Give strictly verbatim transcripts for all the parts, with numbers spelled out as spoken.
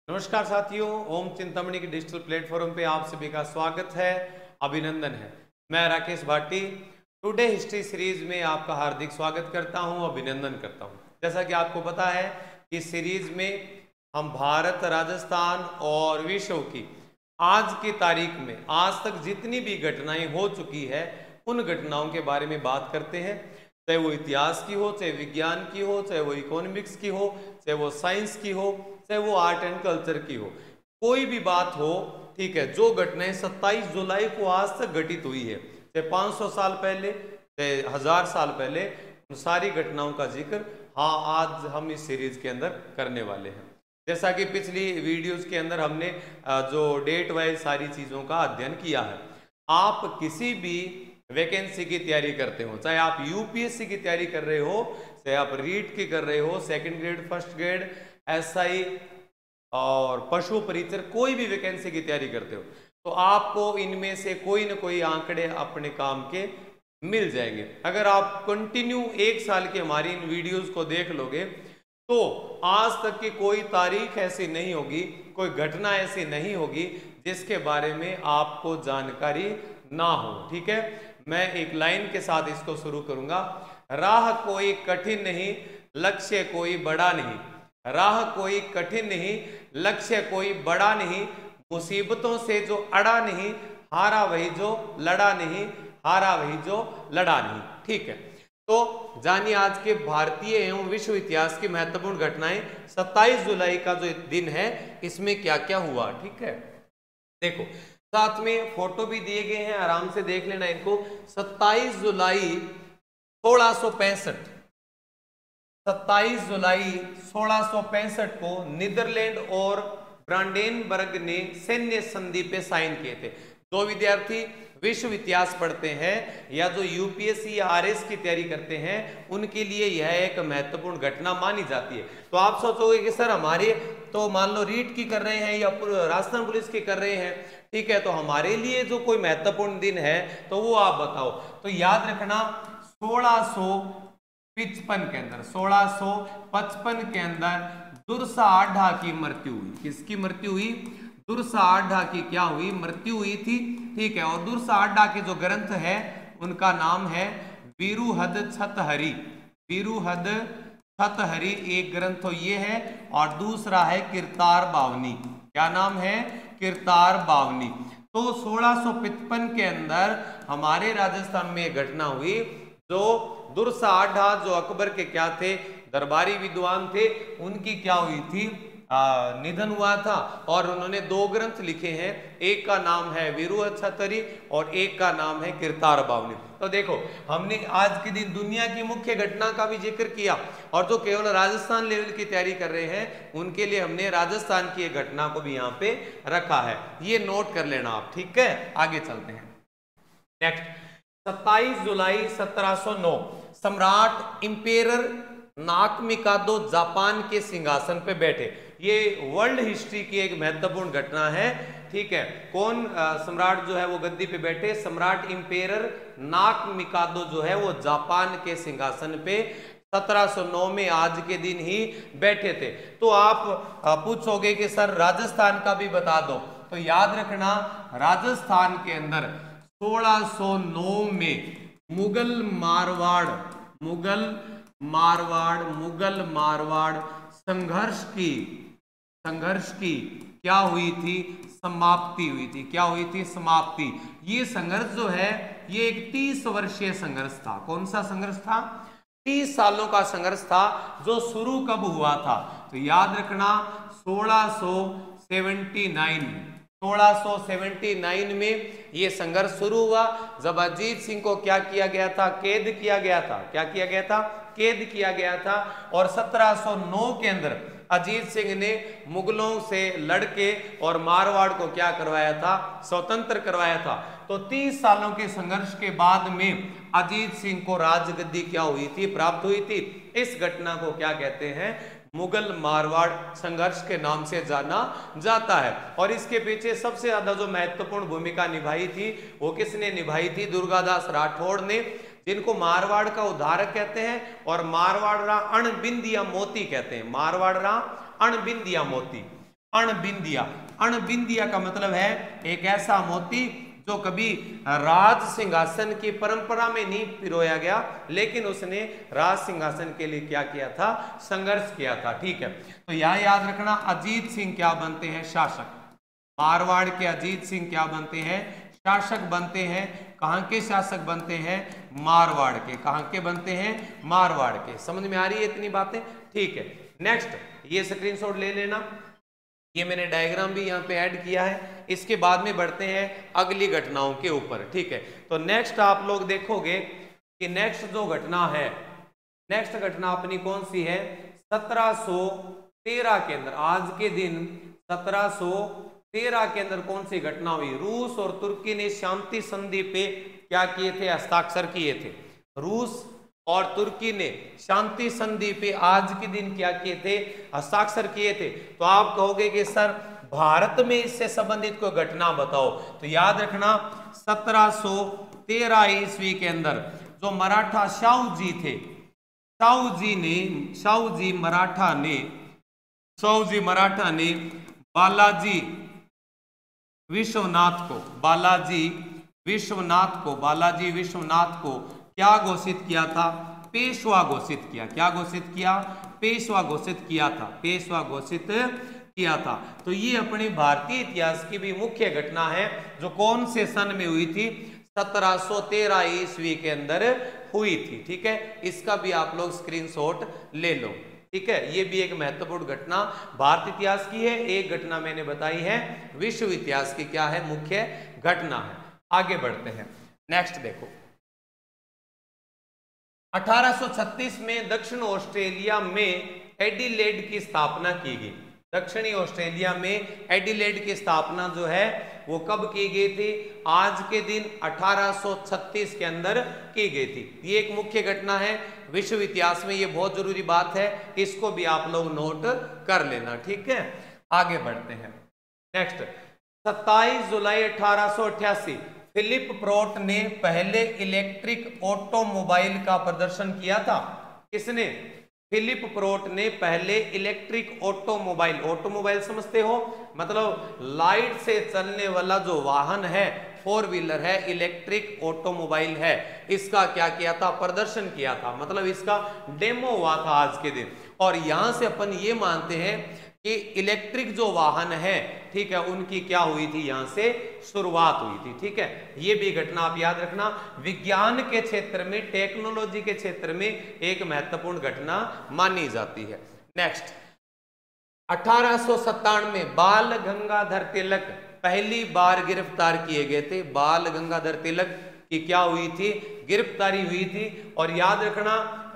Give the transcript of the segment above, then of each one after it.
नमस्कार साथियों, ओम चिंतामणि के डिजिटल प्लेटफॉर्म पे आप सभी का स्वागत है, अभिनंदन है। मैं Rakesh Bhati today history series में आपका हार्दिक स्वागत करता हूं, अभिनंदन करता हूं। जैसा कि आपको पता है कि इस सीरीज में हम भारत, राजस्थान और विश्व की आज की तारीख में आज तक जितनी भी घटनाएं हो चुकी है उन घटनाओं के बारे में बात करते हैं। चाहे वो इतिहास की हो, चाहे विज्ञान की हो, चाहे वो इकोनॉमिक्स की हो, चाहे वो साइंस की हो, चाहे वो आर्ट एंड कल्चर की हो, कोई भी बात हो, ठीक है। जो घटनाएं सत्ताईस जुलाई को आज तक घटित हुई है, चाहे पाँच सौ साल पहले, चाहे हजार साल पहले, उन सारी घटनाओं का जिक्र हाँ आज हम इस सीरीज के अंदर करने वाले हैं। जैसा कि पिछली वीडियोस के अंदर हमने जो डेट वाइज सारी चीजों का अध्ययन किया है। आप किसी भी वैकेंसी की तैयारी करते हो, चाहे आप यूपीएससी की तैयारी कर रहे हो, चाहे आप रीट की कर रहे हो, second grade, first grade, SI और पशु परिचर, कोई भी वैकेंसी की तैयारी करते हो तो आपको इनमें से कोई ना कोई आंकड़े अपने काम के मिल जाएंगे। अगर आप कंटिन्यू एक साल की हमारी इन वीडियोस को देख लोगे तो आज तक की कोई तारीख ऐसी नहीं होगी, कोई घटना ऐसी नहीं होगी जिसके बारे में आपको जानकारी ना हो। ठीक है, मैं एक लाइन के साथ इसको शुरू करूंगा। राह कोई कठिन नहीं, लक्ष्य कोई बड़ा नहीं। राह कोई कठिन नहीं, लक्ष्य कोई बड़ा नहीं। मुसीबतों से जो अड़ा नहीं, हारा वही जो लड़ा नहीं, हारा वही जो लड़ा नहीं। ठीक है, तो जानिए आज के भारतीय एवं विश्व इतिहास की महत्वपूर्ण घटनाएं। सत्ताईस जुलाई का जो दिन है इसमें क्या क्या हुआ। ठीक है, देखो साथ में फोटो भी दिए गए हैं, आराम से देख लेना इनको। सत्ताईस जुलाई सोलह सौ पैंसठ सत्ताईस जुलाई सोलह सौ पैंसठ को नीदरलैंड और ब्रांडेनबर्ग ने सैन्य संधि पे साइन किए थे। दो विद्यार्थी विश्व इतिहास पढ़ते हैं या जो यूपीएससी या आरएस की तैयारी करते हैं उनके लिए यह एक महत्वपूर्ण घटना मानी जाती है। तो आप सोचोगे कि सर हमारे तो मान लो रीट की कर रहे हैं या राजस्थान पुलिस की कर रहे हैं, ठीक है, तो हमारे लिए जो कोई महत्वपूर्ण दिन है तो वो आप बताओ। तो याद रखना सोलह सौ पचपन के अंदर सोलह सौ पचपन के अंदर दुर्सा आढा की मृत्यु हुई। किसकी मृत्यु हुई? दुर्सा आढा की क्या हुई? मृत्यु हुई थी। ठीक है, और दुर्सा आढा के जो ग्रंथ है उनका नाम है वीरुहद छतहरी। वीरुहद छतहरी एक ग्रंथ तो ये है, और दूसरा है किरतार बावनी। क्या नाम है? किरतार बावनी। तो सोलह सौ पचपन के अंदर हमारे राजस्थान में घटना हुई। जो दुर्सा आढा जो अकबर के क्या थे, दरबारी विद्वान थे, उनकी क्या हुई थी? आ, निधन हुआ था और उन्होंने दो ग्रंथ लिखे हैं। एक का नाम है वीरुहद छतरी और एक का नाम है किरतार बावनी। तो देखो हमने आज के दिन दुनिया की मुख्य घटना का भी जिक्र किया, और जो केवल राजस्थान लेवल की तैयारी कर रहे हैं उनके लिए हमने राजस्थान की एक घटना को भी यहाँ पे रखा है। ये नोट कर लेना आप। ठीक है, आगे चलते हैं। नेक्स्ट, सत्ताईस जुलाई सत्रह सौ नौ सम्राट इंपेरर नाकमिकादो जापान के सिंहासन पे बैठे। ये वर्ल्ड हिस्ट्री की एक महत्वपूर्ण घटना है। ठीक है, कौन सम्राट जो है वो गद्दी पे बैठे? सम्राट इंपेरर नाकमिकादो जो है वो जापान के सिंहासन पे सत्रह सौ नौ में आज के दिन ही बैठे थे। तो आप पूछोगे कि सर राजस्थान का भी बता दो। तो याद रखना राजस्थान के अंदर सोलह सौ नौ में मुगल मारवाड़ मुगल मारवाड़ मुगल मारवाड़ संघर्ष की संघर्ष की क्या हुई थी? समाप्ति हुई थी। क्या हुई थी? समाप्ति। ये संघर्ष जो है ये एक तीस वर्षीय संघर्ष था। कौन सा संघर्ष था? तीस सालों का संघर्ष था। जो शुरू कब हुआ था? तो याद रखना सोलह सौ सेवेंटी नाइन सोलह सौ सेवेंटी नाइन में ये संघर्ष शुरू हुआ, जब अजीत सिंह को क्या किया गया था? कैद किया गया था। क्या किया गया था? कैद किया गया था। और सत्रह सौ नौ के अंदर अजीत सिंह ने मुगलों से लड़के और मारवाड़ को क्या करवाया था? स्वतंत्र करवाया था। तो तीस सालों के संघर्ष के बाद में अजीत सिंह को राजगद्दी क्या हुई थी? प्राप्त हुई थी। इस घटना को क्या कहते हैं? मुगल मारवाड़ संघर्ष के नाम से जाना जाता है। और इसके पीछे सबसे ज्यादा जो महत्वपूर्ण भूमिका निभाई थी वो किसने निभाई थी? दुर्गादास राठौड़ ने, जिनको मारवाड़ का उद्धारक कहते हैं और मारवाड़ रा अणबिंद या मोती कहते हैं। मारवाड़ रा अणबिंद या मोती। अणबिंदिया। अणबिंदिया का मतलब है एक ऐसा मोती जो कभी राज सिंहासन की परंपरा में नहीं पिरोया गया, लेकिन उसने राज सिंहासन के लिए क्या किया था, संघर्ष किया था। ठीक है, तो यह याद रखना, अजीत सिंह क्या बनते हैं, शासक। मारवाड़ के अजीत सिंह क्या बनते हैं, शासक बनते हैं। कहां के शासक बनते हैं, मारवाड़ के। कहां के बनते हैं, मारवाड़ के। समझ में आ रही है इतनी बातें? ठीक है, नेक्स्ट ये स्क्रीनशॉट ले लेना, ये मैंने डायग्राम भी यहाँ पे ऐड किया है। इसके बाद में बढ़ते हैं अगली घटनाओं के ऊपर। ठीक है, तो नेक्स्ट आप लोग देखोगे कि नेक्स्ट जो घटना है, नेक्स्ट घटना अपनी कौन सी है, सत्रह सौ तेरह के अंदर, आज के दिन सत्रह सौ तेरह के अंदर कौन सी घटना हुई, रूस और तुर्की ने शांति संधि पे क्या किए थे, हस्ताक्षर किए थे। रूस और तुर्की ने शांति संधि पे आज के दिन क्या किए थे, हस्ताक्षर किए थे। तो आप कहोगे कि सर भारत में इससे संबंधित कोई घटना बताओ, तो याद रखना सत्रह सौ तेरह ईस्वी के अंदर जो मराठा शाहू जी थे, शाहू जी ने शाहू जी मराठा ने शाहू जी मराठा ने बालाजी विश्वनाथ को बालाजी विश्वनाथ को बालाजी विश्वनाथ को क्या घोषित किया था, पेशवा घोषित किया। क्या घोषित किया, पेशवा घोषित किया था, पेशवा घोषित किया था। तो ये अपने भारतीय इतिहास की भी मुख्य घटना है, जो कौन से सन में हुई थी, सत्रह सौ तेरह ईस्वी के अंदर हुई थी। ठीक है, इसका भी आप लोग स्क्रीनशॉट ले लो। ठीक है, ये भी एक महत्वपूर्ण घटना भारतीय इतिहास की है। एक घटना मैंने बताई है विश्व इतिहास की क्या है, मुख्य घटना है। आगे बढ़ते हैं, नेक्स्ट देखो, अठारह सौ छत्तीस में दक्षिण ऑस्ट्रेलिया में एडिलेड की स्थापना की गई। दक्षिणी ऑस्ट्रेलिया में एडिलेड की स्थापना जो है वो कब की गई थी, आज के दिन अठारह सौ छत्तीस के अंदर की गई थी। ये एक मुख्य घटना है विश्व इतिहास में, ये बहुत जरूरी बात है, इसको भी आप लोग नोट कर लेना। ठीक है, आगे बढ़ते हैं, नेक्स्ट सत्ताईस जुलाई अठारह सौ अट्ठासी फिलिप प्रोट ने पहले इलेक्ट्रिक ऑटोमोबाइल का प्रदर्शन किया था। किसने, फिलिप प्रोट ने पहले इलेक्ट्रिक ऑटोमोबाइल, ऑटोमोबाइल समझते हो, मतलब लाइट से चलने वाला जो वाहन है, फोर व्हीलर है, इलेक्ट्रिक ऑटोमोबाइल है, इसका क्या किया था, प्रदर्शन किया था, मतलब इसका डेमो हुआ था आज के दिन। और यहां से अपन ये मानते हैं कि इलेक्ट्रिक जो वाहन है, ठीक है, उनकी क्या हुई थी, यहां से शुरुआत हुई थी। ठीक है, ये भी घटना आप याद रखना, विज्ञान के क्षेत्र में, टेक्नोलॉजी के क्षेत्र में एक महत्वपूर्ण घटना मानी जाती है। नेक्स्ट अठारह सौ सत्तानवे बाल गंगाधर तिलक पहली बार गिरफ्तार किए गए थे। बाल गंगाधर तिलक की क्या हुई थी, गिरफ्तारी हुई थी। और याद रखना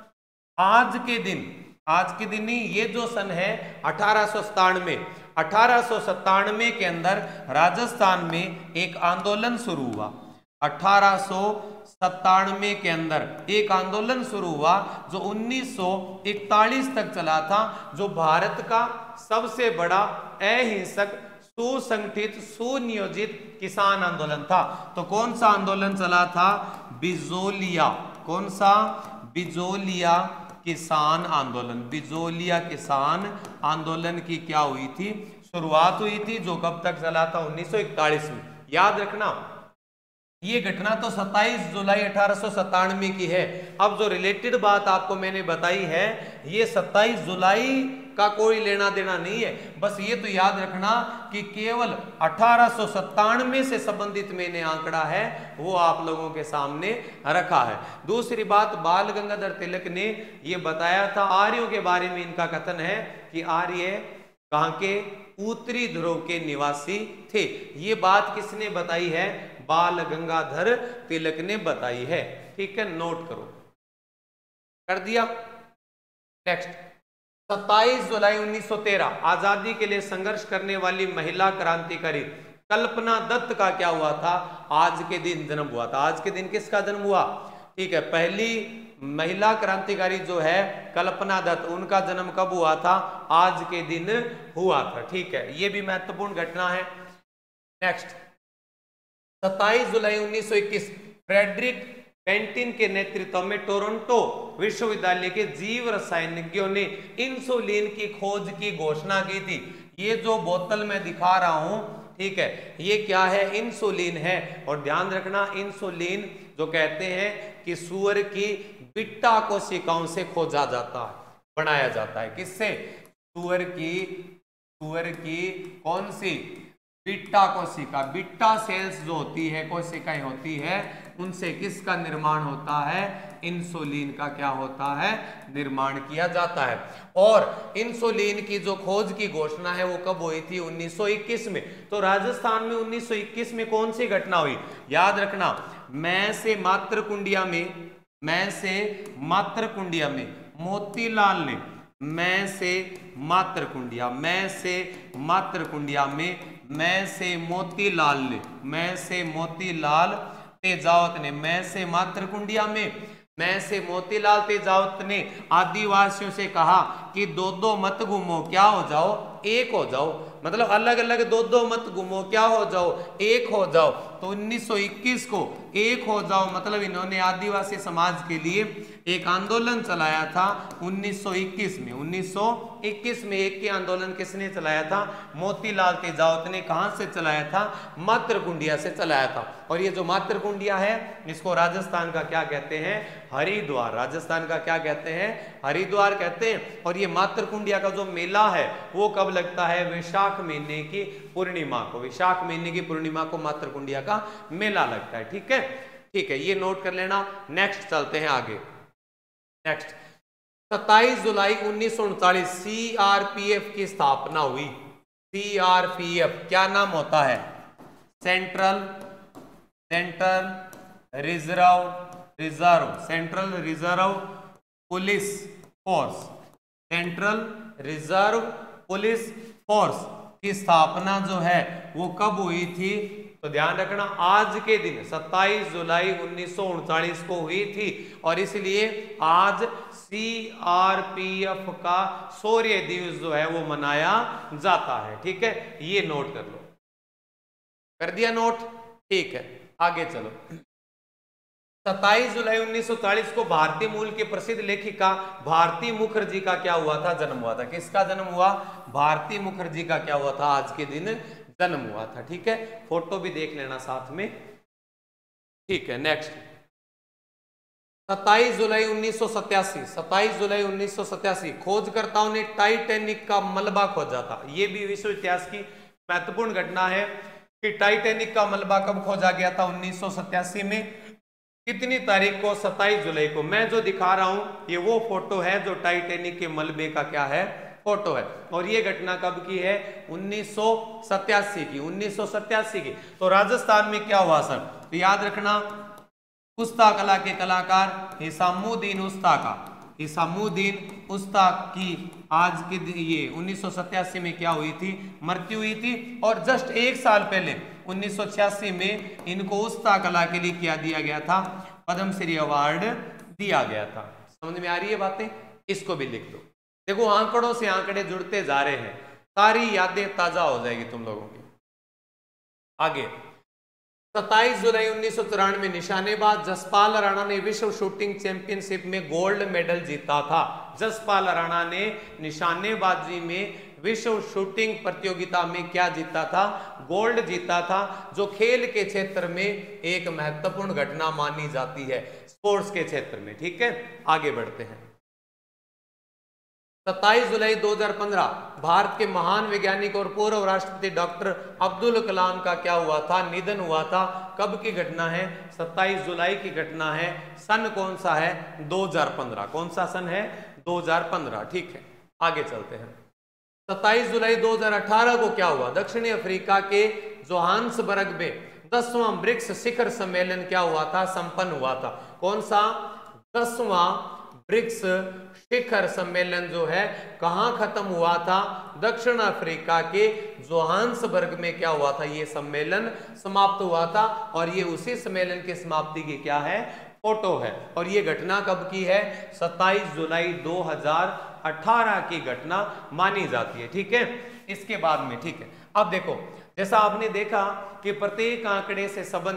आज के दिन, आज के दिन ही, ये जो सन है अठारह सौ सत्तानवे अठारह सौ सत्तानवे के अंदर राजस्थान में एक आंदोलन शुरू हुआ। अठारह सौ सत्तानवे के अंदर एक आंदोलन शुरू हुआ जो उन्नीस सौ इकतालीस तक चला था, जो भारत का सबसे बड़ा अहिंसक सुसंगठित सुनियोजित किसान आंदोलन था। तो कौन सा आंदोलन चला था, बिजोलिया, कौन सा, बिजोलिया किसान आंदोलन। बिजोलिया किसान आंदोलन की क्या हुई थी, शुरुआत हुई थी, जो कब तक चला था, उन्नीस सौ इकतालीस में। याद रखना ये घटना तो सत्ताईस जुलाई अठारह सौ सत्तानवे की है। अब जो रिलेटेड बात आपको मैंने बताई है, ये सत्ताईस जुलाई का कोई लेना देना नहीं है, बस ये तो याद रखना कि केवल अठारह सौ सत्तानवे से संबंधित मैंने आंकड़ा है वो आप लोगों के सामने रखा है। दूसरी बात, बाल गंगाधर तिलक ने ये बताया था, आर्यों के बारे में इनका कथन है कि आर्य कहां के, उत्तरी ध्रुव के निवासी थे। ये बात किसने बताई है, बाल गंगाधर तिलक ने बताई है। ठीक है, नोट करो, कर दिया। नेक्स्ट सत्ताईस जुलाई उन्नीस सौ तेरह आजादी के लिए संघर्ष करने वाली महिला क्रांतिकारी कल्पना दत्त का क्या हुआ था, आज के दिन जन्म हुआ था। आज के दिन किसका जन्म हुआ, ठीक है, पहली महिला क्रांतिकारी जो है कल्पना दत्त, उनका जन्म कब हुआ था, आज के दिन हुआ था। ठीक है, ये भी महत्वपूर्ण घटना है। नेक्स्ट सत्ताईस जुलाई उन्नीस सौ इक्कीस फ्रेडरिक बेंटिन के नेतृत्व में टोरंटो विश्वविद्यालय के जीव रसायनज्ञों ने इंसुलिन की खोज की घोषणा की थी। ये जो बोतल में दिखा रहा हूं, ठीक है, ये क्या है? इंसुलिन है। और ध्यान रखना, इंसुलिन जो कहते हैं कि सूअर की बिट्टा कोशिकाओं से खोजा जाता है, बनाया जाता है। किससे? सूअर की सूअर की कौन सी? बिट्टा कोशिका। बिट्टा सेल्स जो होती है, कोशिकाएं होती है, उनसे किसका निर्माण होता है? इंसुलिन का क्या होता है? निर्माण किया जाता है। और इंसुलिन की जो खोज की घोषणा है वो कब हुई थी? उन्नीस सौ इक्कीस में। तो राजस्थान में उन्नीस सौ इक्कीस में कौन सी घटना हुई? याद रखना, मैं से मातृकुंडिया में मैं से मातृकुंडिया में मोतीलाल ने मैं से मातृकुंडिया मैं से मातृकुंडिया में मैं से मोतीलाल ने मैं से मोतीलाल तेजावत ने मैं से मातृकुंडिया में मैं से मोतीलाल तेजावत ने आदिवासियों से कहा कि दो दो मत घूमो, क्या हो जाओ? एक हो जाओ। मतलब अलग अलग दो दो मत घूमो, क्या हो जाओ? एक हो जाओ। तो उन्नीस सौ इक्कीस को एक हो जाओ मतलब इन्होंने आदिवासी समाज के लिए एक आंदोलन चलाया था उन्नीस सौ इक्कीस में। उन्नीस सौ इक्कीस में एक के आंदोलन किसने चलाया था? मोतीलाल तेजावत ने। कहां से चलाया था? मातृकुंडिया से चलाया था। और ये जो मातृकुंडिया है, इसको राजस्थान का क्या कहते हैं? हरिद्वार। राजस्थान का क्या कहते हैं? हरिद्वार कहते हैं। और ये मातृकुंडिया का जो मेला है वो कब लगता है? वैशाख महीने की पूर्णिमा को। वैशाख महीने की पूर्णिमा को मातृकुंडिया का मेला लगता है। ठीक है, ठीक है, ये नोट कर लेना। नेक्स्ट चलते हैं आगे। नेक्स्ट, सत्ताईस जुलाई उन्नीस सौ उनतालीस सीआरपीएफ की स्थापना हुई। सीआरपीएफ क्या नाम होता है? Central central reserve reserve central reserve police force. Central reserve police force की स्थापना जो है वो कब हुई थी? तो ध्यान रखना, आज के दिन सत्ताईस जुलाई उन्नीस सौ उनतालीस को हुई थी। और इसलिए आज सीआरपीएफ का शौर्य दिवस जो है वो मनाया जाता है। ठीक है, ये नोट कर लो। कर दिया नोट? ठीक है, आगे चलो। सत्ताईस जुलाई उन्नीस सौ चालीस को भारतीय मूल की प्रसिद्ध लेखिका भारती मुखर्जी का क्या हुआ था? जन्म हुआ था। किसका जन्म हुआ? भारती मुखर्जी का क्या हुआ था? आज के दिन जन्म हुआ था। ठीक है, फोटो भी देख लेना साथ में। ठीक है, नेक्स्ट, सत्ताईस जुलाई उन्नीस सौ सत्तासी सत्ताईस जुलाई उन्नीस सौ सत्तासी खोजकर्ताओं ने टाइटैनिक का मलबा खोजा था। यह भी विश्व इतिहास की महत्वपूर्ण घटना है कि टाइटैनिक का मलबा कब खोजा गया था? उन्नीस सौ सत्तासी में। कितनी तारीख को? सत्ताईस जुलाई को। मैं जो दिखा रहा हूं ये वो फोटो है जो टाइटैनिक के मलबे का क्या है? फोटो है। और ये घटना कब की है? उन्नीस सौ सत्तासी की। उन्नीस सौ सत्तासी की। तो राजस्थान में क्या हुआ सर? तो याद रखना, उस्ता कला के कलाकार हिसामुद्दीन उस्ता का हिसामुद्दीन उस्ता की आज के ये उन्नीस सौ सत्तासी में क्या हुई थी? मृत्यु हुई थी। और जस्ट एक साल पहले उन्नीस सौ छियासी में इनको उस्ता कला के लिए क्या दिया गया था? पद्मश्री अवार्ड दिया गया था। समझ में आ रही है बातें? इसको भी लिख दो। देखो, आंकड़ों से आंकड़े जुड़ते जा रहे हैं, सारी यादें ताजा हो जाएगी तुम लोगों की। आगे, सत्ताईस जुलाई उन्नीस सौ तिरानवे में निशानेबाज जसपाल राणा ने विश्व शूटिंग चैंपियनशिप में गोल्ड मेडल जीता था। जसपाल राणा ने निशानेबाजी में विश्व शूटिंग प्रतियोगिता में क्या जीता था? गोल्ड जीता था, जो खेल के क्षेत्र में एक महत्वपूर्ण घटना मानी जाती है, स्पोर्ट्स के क्षेत्र में। ठीक है, आगे बढ़ते हैं। सत्ताईस जुलाई दो हज़ार पंद्रह भारत के महान वैज्ञानिक और पूर्व राष्ट्रपति डॉक्टर अब्दुल कलाम का क्या हुआ था? निधन हुआ था। कब की घटना है? सत्ताईस जुलाई की घटना है। सन कौन सा है? दो हज़ार पंद्रह। कौन सा सन है? दो हज़ार पंद्रह। ठीक है, आगे चलते हैं। सत्ताईस जुलाई दो हज़ार अठारह को क्या हुआ? दक्षिणी अफ्रीका के जोहान्सबर्ग में दसवां ब्रिक्स शिखर सम्मेलन क्या हुआ था? संपन्न हुआ था। कौन सा? दसवां ब्रिक्स शिखर सम्मेलन जो है कहां खत्म हुआ था? दक्षिण अफ्रीका के जोहान्सबर्ग में क्या हुआ था? ये सम्मेलन समाप्त हुआ था। और ये उसी सम्मेलन की समाप्ति की क्या है? फोटो है। और ये घटना कब की है? सत्ताईस जुलाई दो हज़ार अठारह की घटना मानी जाती है। ठीक है, इसके बाद में, ठीक है, अब देखो, जैसा आपने देखा कि प्रत्येक आंकड़े से संबंधित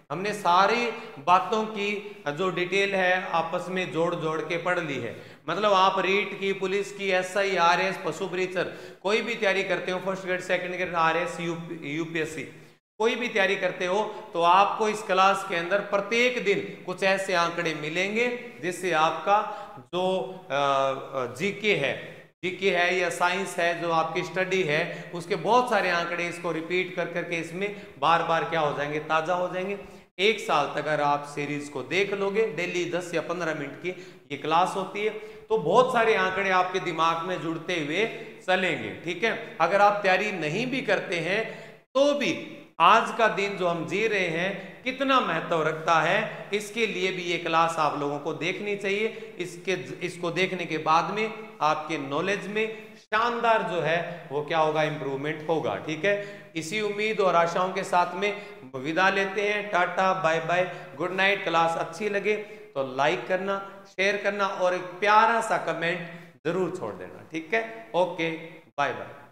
हमने सारी बातों की जो डिटेल है आपस में जोड़ जोड़ के पढ़ ली है। मतलब आप रीट की, पुलिस की, एसआई, आरएस, पशु परिचर, कोई भी तैयारी करते हो, first grade, second grade, RS, UPSC, कोई भी तैयारी करते हो, तो आपको इस क्लास के अंदर प्रत्येक दिन कुछ ऐसे आंकड़े मिलेंगे जिससे आपका जो जीके है जीके है या साइंस है, जो आपकी स्टडी है, उसके बहुत सारे आंकड़े इसको रिपीट कर करके इसमें बार बार क्या हो जाएंगे, ताजा हो जाएंगे। एक साल तक अगर आप सीरीज को देख लोगे, डेली दस या पंद्रह मिनट की ये क्लास होती है, तो बहुत सारे आंकड़े आपके दिमाग में जुड़ते हुए चलेंगे। ठीक है, अगर आप तैयारी नहीं भी करते हैं तो भी आज का दिन जो हम जी रहे हैं कितना महत्व रखता है, इसके लिए भी ये क्लास आप लोगों को देखनी चाहिए। इसके इसको देखने के बाद में आपके नॉलेज में शानदार जो है वो क्या होगा, इंप्रूवमेंट होगा। ठीक है, इसी उम्मीद और आशाओं के साथ में विदा लेते हैं। Tata, bye bye, good night. Class अच्छी लगे तो लाइक करना, शेयर करना और एक प्यारा सा कमेंट जरूर छोड़ देना। ठीक है, ओके, बाय बाय।